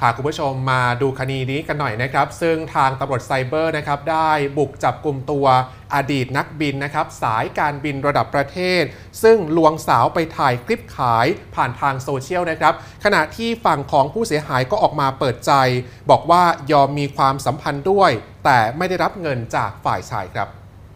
าคุณผู้ชมมาดูคดีนี้กันหน่อยนะครับซึ่งทางตำรวจไซเบอร์นะครับได้บุกจับกลุ่มตัวอดีตนักบินนะครับสายการบินระดับประเทศซึ่งลวงสาวไปถ่ายคลิปขายผ่านทางโซเชียลนะครับขณะที่ฝั่งของผู้เสียหายก็ออกมาเปิดใจบอกว่ายอมมีความสัมพันธ์ด้วยแต่ไม่ได้รับเงินจากฝ่ายชายครับ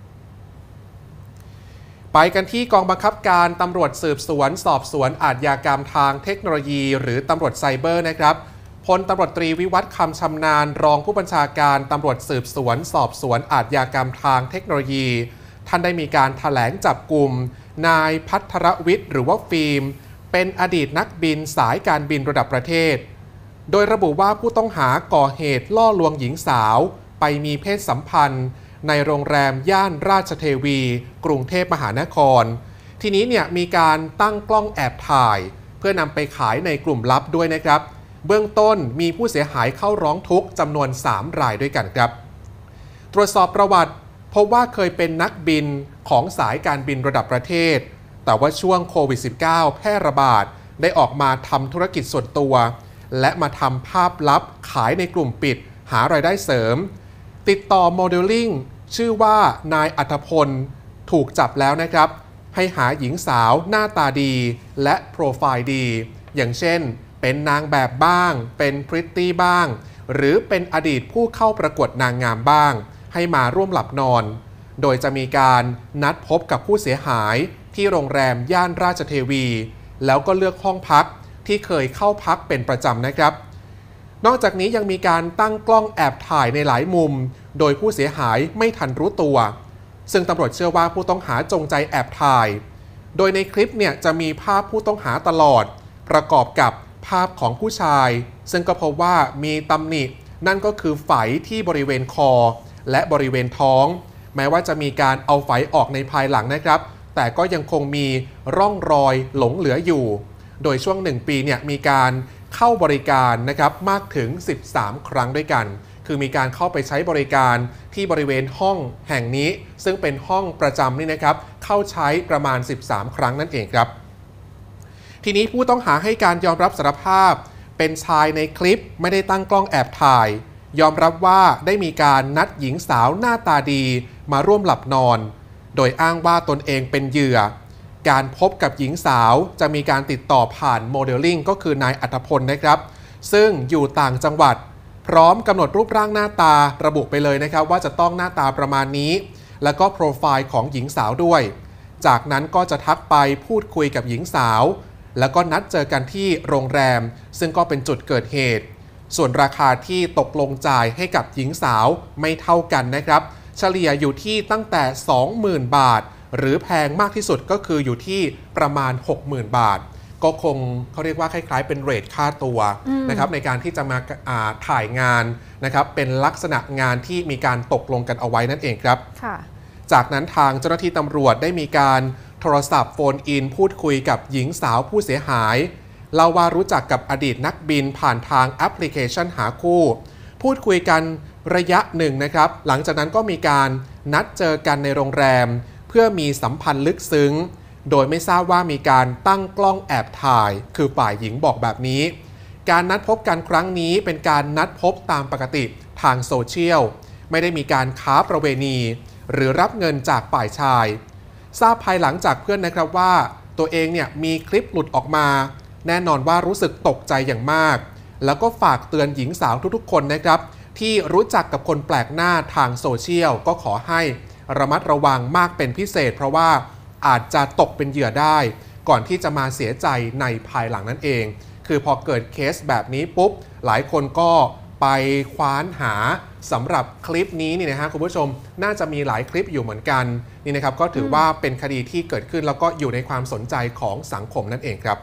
ไปกันที่กองบังคับการตำรวจสืบสวนสอบสวนอาชญากรรมทางเทคโนโลยีหรือตำรวจไซเบอร์นะครับพลตำรวจตรีวิวัฒน์คำชำนาญรองผู้บัญชาการตำรวจสืบสวนสอบสวนอาชญากรรมทางเทคโนโลยีท่านได้มีการแถลงจับกลุ่มนายภัทรวิทย์หรือว่าฟิล์มเป็นอดีตนักบินสายการบินระดับประเทศโดยระบุว่าผู้ต้องหาก่อเหตุล่อลวงหญิงสาวไปมีเพศสัมพันธ์ในโรงแรมย่านราชเทวีกรุงเทพมหานครทีนี้เนี่ยมีการตั้งกล้องแอบถ่ายเพื่อนำไปขายในกลุ่มลับด้วยนะครับเบื้องต้นมีผู้เสียหายเข้าร้องทุกข์จำนวน3รายด้วยกันครับตรวจสอบประวัติพบว่าเคยเป็นนักบินของสายการบินระดับประเทศแต่ว่าช่วงโควิด -19 แพร่ระบาดได้ออกมาทำธุรกิจส่วนตัวและมาทำภาพลับขายในกลุ่มปิดหารายได้เสริมติดต่อโมเดลลิ่งชื่อว่านายอัธพลถูกจับแล้วนะครับให้หาหญิงสาวหน้าตาดีและโปรไฟล์ดีอย่างเช่นเป็นนางแบบบ้างเป็นพริตตี้บ้างหรือเป็นอดีตผู้เข้าประกวดนางงามบ้างให้มาร่วมหลับนอนโดยจะมีการนัดพบกับผู้เสียหายที่โรงแรมย่านราชเทวีแล้วก็เลือกห้องพักที่เคยเข้าพักเป็นประจำนะครับนอกจากนี้ยังมีการตั้งกล้องแอบถ่ายในหลายมุมโดยผู้เสียหายไม่ทันรู้ตัวซึ่งตำรวจเชื่อว่าผู้ต้องหาจงใจแอบถ่ายโดยในคลิปเนี่ยจะมีภาพผู้ต้องหาตลอดประกอบกับภาพของผู้ชายซึ่งก็พบว่ามีตำหนินั่นก็คือไฝที่บริเวณคอและบริเวณท้องแม้ว่าจะมีการเอาไฝออกในภายหลังนะครับแต่ก็ยังคงมีร่องรอยหลงเหลืออยู่โดยช่วง1 ปีเนี่ยมีการเข้าบริการนะครับมากถึง13 ครั้งด้วยกันคือมีการเข้าไปใช้บริการที่บริเวณห้องแห่งนี้ซึ่งเป็นห้องประจำนี่นะครับเข้าใช้ประมาณ13 ครั้งนั่นเองครับทีนี้ผู้ต้องหาให้การยอมรับสารภาพเป็นชายในคลิปไม่ได้ตั้งกล้องแอบถ่ายยอมรับว่าได้มีการนัดหญิงสาวหน้าตาดีมาร่วมหลับนอนโดยอ้างว่าตนเองเป็นเหยื่อการพบกับหญิงสาวจะมีการติดต่อผ่านโมเดลลิ่งก็คือนายอัธพลนะครับซึ่งอยู่ต่างจังหวัดพร้อมกำหนดรูปร่างหน้าตาระบุไปเลยนะครับว่าจะต้องหน้าตาประมาณนี้แล้วก็โปรไฟล์ของหญิงสาวด้วยจากนั้นก็จะทักไปพูดคุยกับหญิงสาวแล้วก็นัดเจอกันที่โรงแรมซึ่งก็เป็นจุดเกิดเหตุส่วนราคาที่ตกลงจ่ายให้กับหญิงสาวไม่เท่ากันนะครับเฉลี่ยอยู่ที่ตั้งแต่ 20,000 บาทหรือแพงมากที่สุดก็คืออยู่ที่ประมาณ 60,000 บาทก็คงเขาเรียกว่าคล้ายๆเป็นเรทค่าตัวนะครับในการที่จะมาถ่ายงานนะครับเป็นลักษณะงานที่มีการตกลงกันเอาไว้นั่นเองครับจากนั้นทางเจ้าหน้าที่ตำรวจได้มีการโทรศัพท์โฟนอินพูดคุยกับหญิงสาวผู้เสียหายเล่าว่ารู้จักกับอดีตนักบินผ่านทางแอปพลิเคชันหาคู่พูดคุยกันระยะหนึ่งนะครับหลังจากนั้นก็มีการนัดเจอกันในโรงแรมเพื่อมีสัมพันธ์ลึกซึ้งโดยไม่ทราบว่ามีการตั้งกล้องแอบถ่ายคือฝ่ายหญิงบอกแบบนี้การนัดพบกันครั้งนี้เป็นการนัดพบตามปกติทางโซเชียลไม่ได้มีการค้าประเวณีหรือรับเงินจากฝ่ายชายทราบภายหลังจากเพื่อนนะครับว่าตัวเองเนี่ยมีคลิปหลุดออกมาแน่นอนว่ารู้สึกตกใจอย่างมากแล้วก็ฝากเตือนหญิงสาวทุกๆคนนะครับที่รู้จักกับคนแปลกหน้าทางโซเชียลก็ขอให้ระมัดระวังมากเป็นพิเศษเพราะว่าอาจจะตกเป็นเหยื่อได้ก่อนที่จะมาเสียใจในภายหลังนั่นเองคือพอเกิดเคสแบบนี้ปุ๊บหลายคนก็ไปคว้านหาสำหรับคลิปนี้นี่นะฮะคุณผู้ชมน่าจะมีหลายคลิปอยู่เหมือนกันนี่นะครับก็ถือว่าเป็นคดีที่เกิดขึ้นแล้วก็อยู่ในความสนใจของสังคมนั่นเองครับ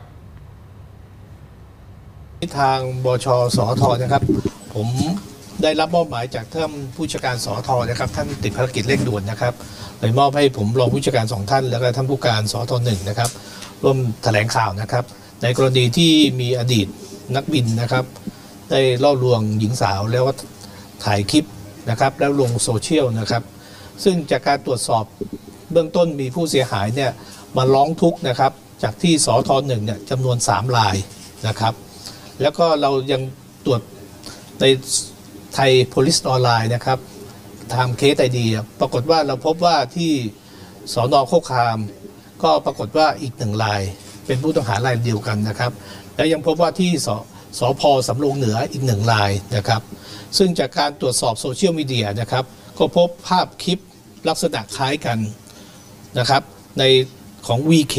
ทางบช.สท.นะครับผมได้รับมอบหมายจากท่านผู้จัดการสท.นะครับท่านติดภารกิจเร่งด่วนนะครับเลยมอบให้ผมรองผู้จัดการ2 ท่านแล้วก็ท่านผู้การสท.1นะครับร่วมแถลงข่าวนะครับในกรณีที่มีอดีตนักบินนะครับได้ล่อลวงหญิงสาวแล้วก็ถ่ายคลิปนะครับแล้วลงโซเชียลนะครับซึ่งจากการตรวจสอบเบื้องต้นมีผู้เสียหายเนี่ยมาร้องทุกข์นะครับจากที่สท.1เนี่ยจำนวน3 รายนะครับแล้วก็เรายังตรวจในไทย Police ออนไลน์นะครับทำเคสไอดีปรากฏว่าเราพบว่าที่สน.โคกคามก็ปรากฏว่าอีก1 รายเป็นผู้ต้องหารายเดียวกันนะครับและยังพบว่าที่สพ.สำโรงเหนืออีก1 รายนะครับซึ่งจากการตรวจสอบโซเชียลมีเดียนะครับก็พบภาพคลิปลักษณะคล้ายกันนะครับในของ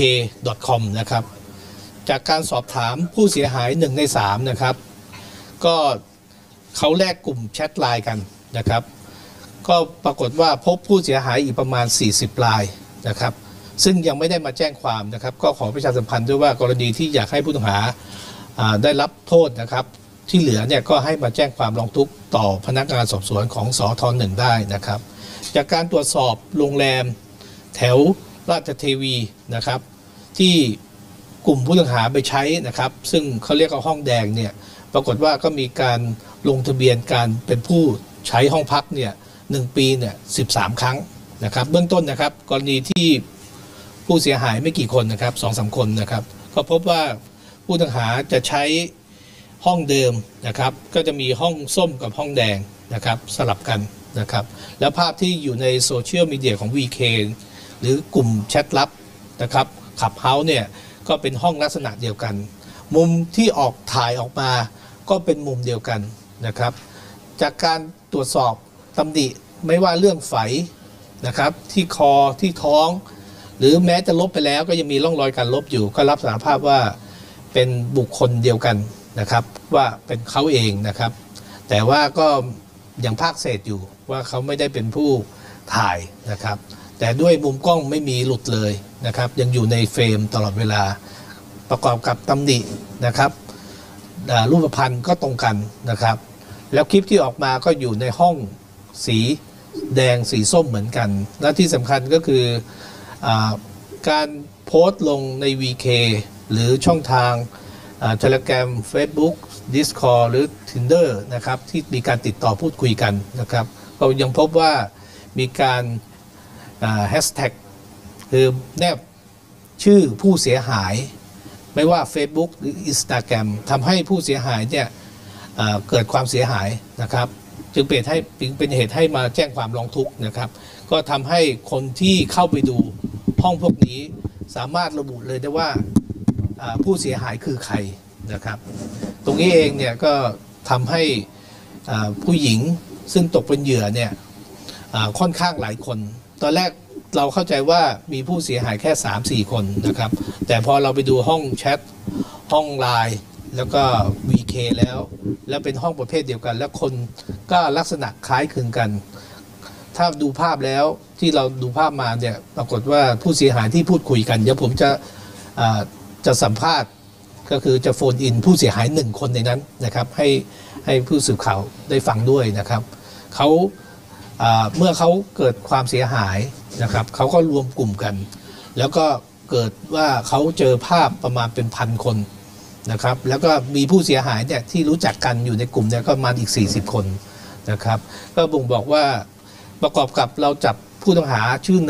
vk.com นะครับจากการสอบถามผู้เสียหาย1 ใน 3นะครับก็เขาแลกกลุ่มแชทไลน์กันนะครับก็ปรากฏว่าพบผู้เสียหายอีกประมาณ40 รายนะครับซึ่งยังไม่ได้มาแจ้งความนะครับก็ขอประชาสัมพันธ์ด้วยว่ากรณีที่อยากให้ผู้ต้องหาได้รับโทษนะครับที่เหลือเนี่ยก็ให้มาแจ้งความร้องทุกข์ต่อพนักงานสอบสวนของสท.1ได้นะครับจากการตรวจสอบโรงแรมแถวราชเทวีนะครับที่กลุ่มผู้ต้องหาไปใช้นะครับซึ่งเขาเรียกว่าห้องแดงเนี่ยปรากฏว่าก็มีการลงทะเบียนการเป็นผู้ใช้ห้องพักเนี่ย1 ปีเนี่ย13 ครั้งนะครับเบื้องต้นนะครับกรณีที่ผู้เสียหายไม่กี่คนนะครับ2-3 คนนะครับก็พบว่าผู้ต้องหาจะใช้ห้องเดิมนะครับก็จะมีห้องส้มกับห้องแดงนะครับสลับกันนะครับแล้วภาพที่อยู่ในโซเชียลมีเดียของ VK หรือกลุ่มแชทลับนะครับขับเฮาส์เนี่ยก็เป็นห้องลักษณะเดียวกันมุมที่ออกถ่ายออกมาก็เป็นมุมเดียวกันนะครับจากการตรวจสอบตำหนิไม่ว่าเรื่องไฝนะครับที่คอที่ท้องหรือแม้จะลบไปแล้วก็ยังมีร่องรอยการลบอยู่ก็รับสารภาพว่าเป็นบุคคลเดียวกันนะครับว่าเป็นเขาเองนะครับแต่ว่าก็ยังภาคเศษอยู่ว่าเขาไม่ได้เป็นผู้ถ่ายนะครับแต่ด้วยมุมกล้องไม่มีหลุดเลยนะครับยังอยู่ในเฟรมตลอดเวลาประกอบกับตำหนินะครับรูปพรรณก็ตรงกันนะครับแล้วคลิปที่ออกมาก็อยู่ในห้องสีแดงสีส้มเหมือนกันและที่สำคัญก็คือการโพสต์ลงใน VK หรือช่องทางTelegram Facebook Discord หรือ Tinder นะครับที่มีการติดต่อพูดคุยกันนะครับก็ยังพบว่ามีการแฮชแท็กคือแนบชื่อผู้เสียหายไม่ว่า Facebook หรือ Instagram ทำให้ผู้เสียหายเนี่ยเกิดความเสียหายนะครับจึงเป็นเหตุให้มาแจ้งความร้องทุกข์นะครับก็ทำให้คนที่เข้าไปดูห้องพวกนี้สามารถระบุเลยได้ว่าผู้เสียหายคือใครนะครับตรงนี้เองเนี่ยก็ทำให้ผู้หญิงซึ่งตกเป็นเหยื่อเนี่ยค่อนข้างหลายคนตอนแรกเราเข้าใจว่ามีผู้เสียหายแค่ 3-4 คนนะครับแต่พอเราไปดูห้องแชทห้องไลน์แล้วก็ VK แล้วเป็นห้องประเภทเดียวกันแล้วคนก็ลักษณะคล้ายคลึงกันถ้าดูภาพแล้วที่เราดูภาพมาเนี่ยปรากฏว่าผู้เสียหายที่พูดคุยกันเดี๋ยวผมจะสัมภาษณ์ก็คือจะโฟนอินผู้เสียหาย1 คนในนั้นนะครับให้ผู้สื่อข่าวได้ฟังด้วยนะครับเขาเมื่อเขาเกิดความเสียหายนะครับเขาก็รวมกลุ่มกันแล้วก็เกิดว่าเขาเจอภาพประมาณเป็น1,000 คนนะครับแล้วก็มีผู้เสียหายเนี่ยที่รู้จักกันอยู่ในกลุ่มเนี่ยก็ประมาณอีก40 คนนะครับก็บ่งบอกว่าประกอบกับเราจับผู้ต้องหาชื่อ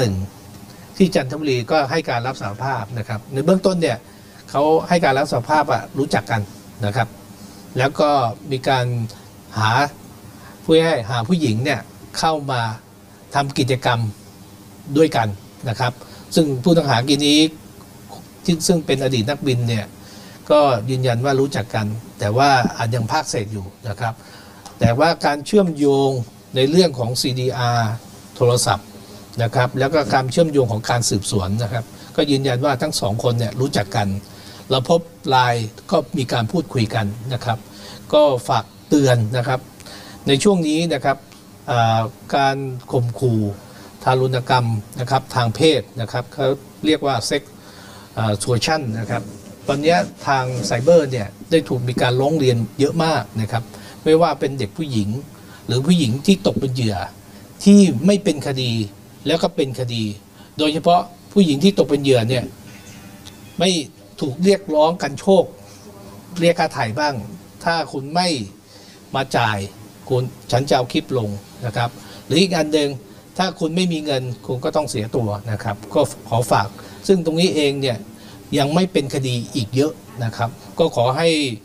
1ที่จันทบุรีก็ให้การรับสารภาพนะครับในเบื้องต้นเนี่ยเขาให้การรับสารภาพรู้จักกันนะครับแล้วก็มีการหาผู้หญิงเนี่ยเข้ามาทำกิจกรรมด้วยกันนะครับซึ่งผู้ต้องหาคนนี้ซึ่งเป็นอดีตนักบินเนี่ยก็ยืนยันว่ารู้จักกันแต่ว่าอาจยังภาคเศษอยู่นะครับแต่ว่าการเชื่อมโยงในเรื่องของ CDR โทรศัพท์นะครับแล้วก็การเชื่อมโยงของการสืบสวนนะครับก็ยืนยันว่าทั้ง2 คนเนี่ยรู้จักกันเราพบไลน์ก็มีการพูดคุยกันนะครับก็ฝากเตือนนะครับในช่วงนี้นะครับการข่มขู่ทารุณกรรมนะครับทางเพศนะครับเขาเรียกว่าเซ็กทัวร์ชั่นนะครับตอนนี้ทางไซเบอร์เนี่ยได้ถูกมีการร้องเรียนเยอะมากนะครับไม่ว่าเป็นเด็กผู้หญิงหรือผู้หญิงที่ตกเป็นเหยื่อที่ไม่เป็นคดีแล้วก็เป็นคดีโดยเฉพาะผู้หญิงที่ตกเป็นเหยื่อเนี่ยไม่ถูกเรียกร้องกันโชคเรียกค่าไถ่บ้างถ้าคุณไม่มาจ่ายฉันจะเอาคลิปลงนะครับหรืออีกอันหนึ่งถ้าคุณไม่มีเงินคุณก็ต้องเสียตัวนะครับก็ขอฝากซึ่งตรงนี้เองเนี่ยยังไม่เป็นคดีอีกเยอะนะครับก็ขอให้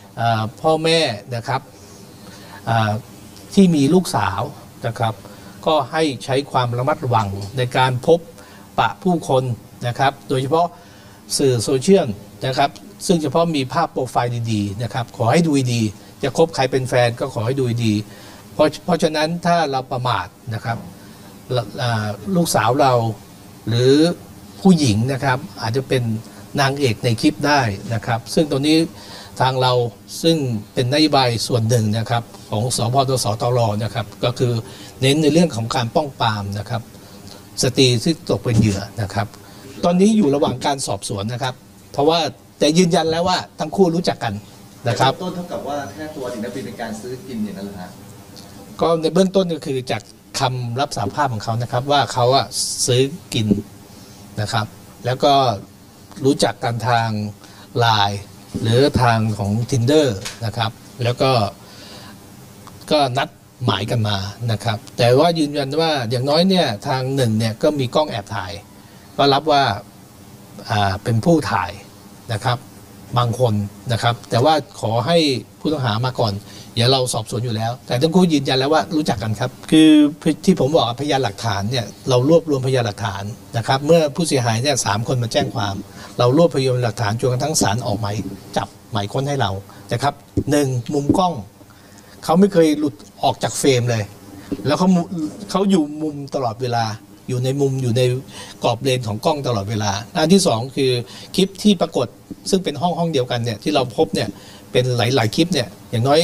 พ่อแม่นะครับที่มีลูกสาวนะครับก็ให้ใช้ความระมัดระวังในการพบปะผู้คนนะครับโดยเฉพาะสื่อโซเชียลนะครับซึ่งเฉพาะมีภาพโปรไฟล์ดีๆนะครับขอให้ดูดีจะคบใครเป็นแฟนก็ขอให้ดูดีเพราะฉะนั้นถ้าเราประมาทนะครับลูกสาวเราหรือผู้หญิงนะครับอาจจะเป็นนางเอกในคลิปได้นะครับซึ่งตรงนี้ทางเราซึ่งเป็นนโยบายส่วนหนึ่งนะครับของสพสตรนะครับก็คือเน้นในเรื่องของการป้องปรามนะครับสตรีที่ตกเป็นเหยื่อนะครับตอนนี้อยู่ระหว่างการสอบสวนนะครับเพราะว่าแต่ยืนยันแล้วว่าทั้งคู่รู้จักกันนะครับต้นเท่ากับว่าแค่ตัวอดีตนักบินเป็นการซื้อกินอย่างนั้นเหรอฮะก็ในเบื้องต้นก็คือจากคำรับสารภาพของเขานะครับว่าเขาซื้อกินนะครับแล้วก็รู้จักกันทางไลน์หรือทางของ Tinder นะครับแล้วก็นัดหมายกันมานะครับแต่ว่ายืนยันว่าอย่างน้อยเนี่ยทางหนึ่งเนี่ยก็มีกล้องแอบถ่ายก็รับว่าเป็นผู้ถ่ายนะครับบางคนนะครับแต่ว่าขอให้ผู้ต้องหามาก่อนเดี๋ยวเราสอบสวนอยู่แล้วแต่ทั้งคู่ยืนยันแล้วว่ารู้จักกันครับคือที่ผมบอกพยานหลักฐานเนี่ยเรารวบรวมพยานหลักฐานนะครับเมื่อผู้เสียหายเนี่ย3 คนมาแจ้งความเรารวบพยานหลักฐานจนกระทั่งศาลออกหมายจับหมายค้นให้เรานะครับ1มุมกล้องเขาไม่เคยหลุดออกจากเฟรมเลยแล้วเขาอยู่มุมตลอดเวลาอยู่ในมุมอยู่ในกรอบเลนของกล้องตลอดเวลาอันที่2คือคลิปที่ปรากฏซึ่งเป็นห้องเดียวกันเนี่ยที่เราพบเนี่ยเป็นหลายคลิปเนี่ยอย่างน้อย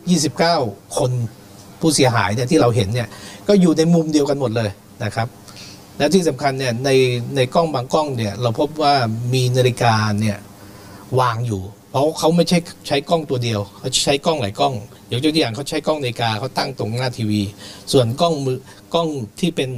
29 คนผู้เสียหายเนี่ยที่เราเห็นเนี่ยก็อยู่ในมุมเดียวกันหมดเลยนะครับและที่สำคัญเนี่ยในกล้องบางกล้องเนี่ยเราพบว่ามีนาฬิกาเนี่ยวางอยู่เพราะเขาไม่ใช้กล้องตัวเดียวเขาใช้กล้องหลายกล้องอย่างตัวอย่างเขาใช้กล้องนาฬิกาเขาตั้งตรงหน้าทีวีส่วนกล้องที่เป็น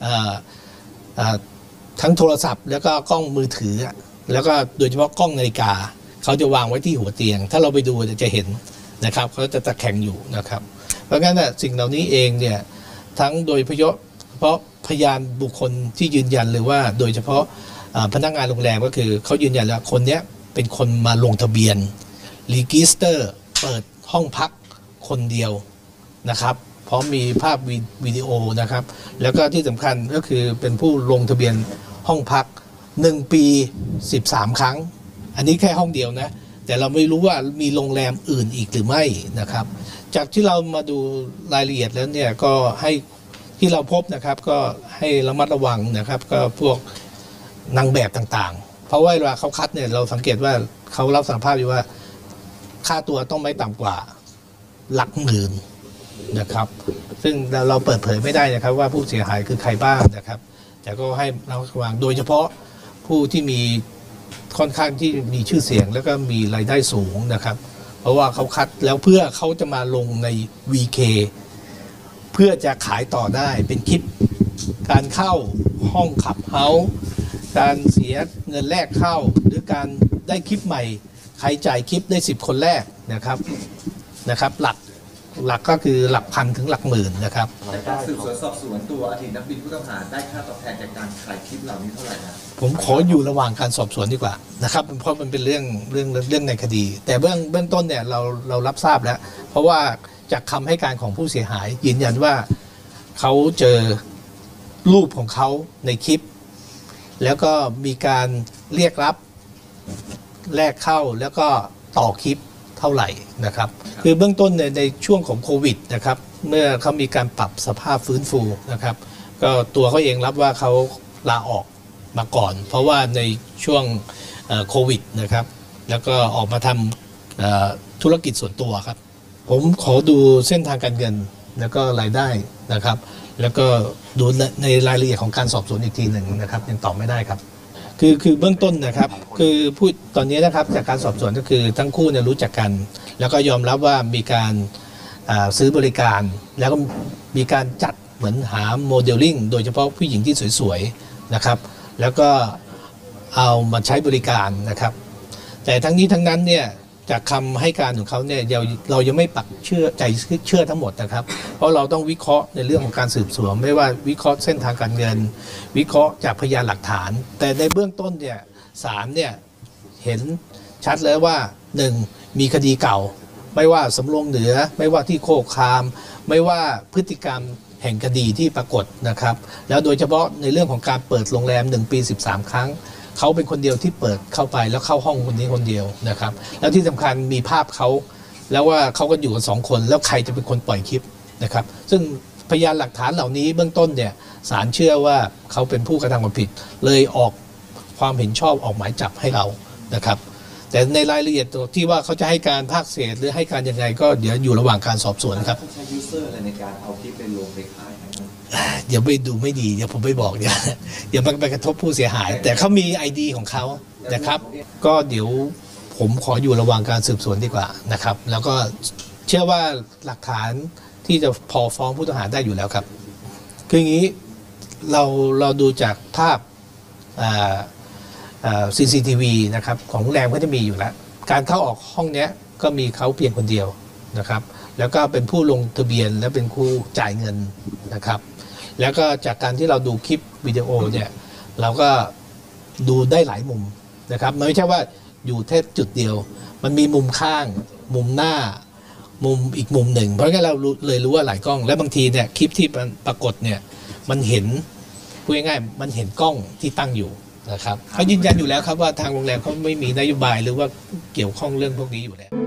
ทั้งโทรศัพท์แล้วก็กล้องมือถือแล้วก็โดยเฉพาะกล้องนาฬิกาเขาจะวางไว้ที่หัวเตียงถ้าเราไปดูจะเห็นนะครับเขาจะตะแคงอยู่นะครับเพราะงั้นสิ่งเหล่านี้เองเนี่ยทั้งโดยเฉพาะพยานบุคคลที่ยืนยันหรือว่าโดยเฉพาะพนักงานโรงแรมก็คือเขายืนยันแล้วคนนี้เป็นคนมาลงทะเบียนรีจิสเตอร์เปิดห้องพักคนเดียวนะครับพร้อมมีภาพวิดีโอนะครับแล้วก็ที่สำคัญก็คือเป็นผู้ลงทะเบียนห้องพัก1 ปี13 ครั้งอันนี้แค่ห้องเดียวนะแต่เราไม่รู้ว่ามีโรงแรมอื่นอีกหรือไม่นะครับจากที่เรามาดูรายละเอียดแล้วเนี่ยก็ให้ที่เราพบนะครับก็ให้ระมัดระวังนะครับก็พวกนางแบบต่างๆเพราะว่าเวลาเขาคัดเนี่ยเราสังเกตว่าเขารับสารภาพอยู่ว่าค่าตัวต้องไม่ต่ำกว่าหลักหมื่นนะครับซึ่งเราเปิดเผยไม่ได้นะครับว่าผู้เสียหายคือใครบ้างนะครับแต่ก็ให้เราระวังโดยเฉพาะผู้ที่มีค่อนข้างที่มีชื่อเสียงแล้วก็มีรายได้สูงนะครับเพราะว่าเขาคัดแล้วเพื่อเขาจะมาลงใน VK เพื่อจะขายต่อได้เป็นคลิปการเข้าห้องขับเฮาส์การเสียเงินแรกเข้าหรือการได้คลิปใหม่ใครจ่ายคลิปได้10 คนแรกนะครับหลักก็คือหลักพันถึงหลักหมื่นนะครับในการสืบสวนสอบสวนตัวอดีตนักบินผู้ต้องหาได้ค่าตอบแทนจากการขายคลิปเหล่านี้เท่าไหร่นะผมขออยู่ระหว่างการสอบสวนดีกว่านะครับเพราะมันเป็นเรื่องในคดีแต่เบื้องต้นเนี่ยเรารับทราบแล้วเพราะว่าจากคำให้การของผู้เสียหายยืนยันว่าเขาเจอรูปของเขาในคลิปแล้วก็มีการเรียกรับแลกเข้าแล้วก็ต่อคลิปเท่าไหร่นะครับคือเบื้องต้นในช่วงของโควิดนะครับเมื่อเขามีการปรับสภาพฟื้นฟูนะครับก็ตัวเขาเองรับว่าเขาลาออกมาก่อนเพราะว่าในช่วงโควิดนะครับแล้วก็ออกมาทำธุรกิจส่วนตัวครับผมขอดูเส้นทางการเงินแล้วก็รายได้นะครับแล้วก็ดูในรายละเอียดของการสอบสวนอีกทีหนึ่งนะครับยังตอบไม่ได้ครับคือเบื้องต้นนะครับคือพูดตอนนี้นะครับจากการสอบสวนก็คือทั้งคู่เนี่ยรู้จักกันแล้วก็ยอมรับว่ามีการซื้อบริการแล้วก็มีการจัดเหมือนหาโมเดลลิ่งโดยเฉพาะผู้หญิงที่สวยๆนะครับแล้วก็เอามาใช้บริการนะครับแต่ทั้งนี้ทั้งนั้นเนี่ยจากคำให้การของเขาเนี่ยเรายังไม่ปักเชื่อทั้งหมดนะครับเพราะเราต้องวิเคราะห์ในเรื่องของการสืบสวนไม่ว่าวิเคราะห์เส้นทางการเงินวิเคราะห์จากพยานหลักฐานแต่ในเบื้องต้นเนี่ยศาลเนี่ยเห็นชัดเลยว่า1 มีคดีเก่า ไม่ว่าสำโรงเหนือไม่ว่าที่โคกคาม ไม่ว่าพฤติกรรมแห่งคดีที่ปรากฏนะครับแล้วโดยเฉพาะในเรื่องของการเปิดโรงแรม1 ปี 13 ครั้งเขาเป็นคนเดียวที่เปิดเข้าไปแล้วเข้าห้องคนนี้คนเดียวนะครับแล้วที่สำคัญมีภาพเขาแล้วว่าเขาก็อยู่กัน2 คนแล้วใครจะเป็นคนปล่อยคลิปนะครับซึ่งพยานหลักฐานเหล่านี้เบื้องต้นเนี่ยศาลเชื่อว่าเขาเป็นผู้กระทำความผิดเลยออกความเห็นชอบออกหมายจับให้เรานะครับแต่ในรายละเอียดที่ว่าเขาจะให้การภาคเศษหรือให้การยังไงก็เดี๋ยวอยู่ระหว่างการสอบสวนครับใช้ยูเซอร์อะไรในการเอาคลิปไปลงไปขายนะครับเดี๋ยวไปดูไม่ดีเดี๋ยวผมไปบอกเดี๋ยวมันไปกระทบผู้เสียหาย แต่เขามี ID ของเขานะครับก็เดี๋ยวผมขออยู่ระหว่างการสืบสวนดีกว่านะครับแล้วก็เชื่อว่าหลักฐานที่จะพอฟ้องผู้ต้องหาได้อยู่แล้วครับคืออย่างนี้เราดูจากภาพCCTV นะครับของโรงแรมก็จะมีอยู่แล้วการเข้าออกห้องนี้ก็มีเขาเพียงคนเดียวนะครับแล้วก็เป็นผู้ลงทะเบียนและเป็นผู้จ่ายเงินนะครับแล้วก็จากการที่เราดูคลิปวิดีโอเนี่ยเราก็ดูได้หลายมุมนะครับมันไม่ใช่ว่าอยู่แค่จุดเดียวมันมีมุมข้างมุมหน้ามุมอีกมุมหนึ่งเพราะงั้นเราเลยรู้ว่าหลายกล้องและบางทีเนี่ยคลิปที่ปรากฏเนี่ยมันเห็นพูดง่ายๆมันเห็นกล้องที่ตั้งอยู่นะครับเขายืนยันอยู่แล้วครับว่าทางโรงแรมเขาไม่มีนโยบายหรือว่าเกี่ยวข้องเรื่องพวกนี้อยู่แล้ว